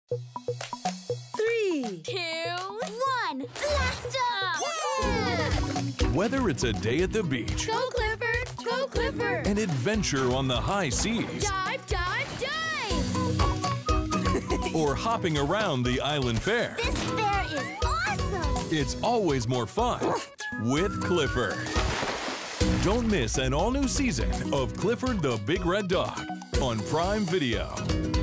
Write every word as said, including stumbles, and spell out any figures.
Three, two, one, blast off! yeah! Whether it's a day at the beach, Go Clifford! Go Clifford! an adventure on the high seas, Dive, dive, dive! or hopping around the island fair, This fair is awesome! it's always more fun with Clifford. Don't miss an all-new season of Clifford the Big Red Dog on Prime Video.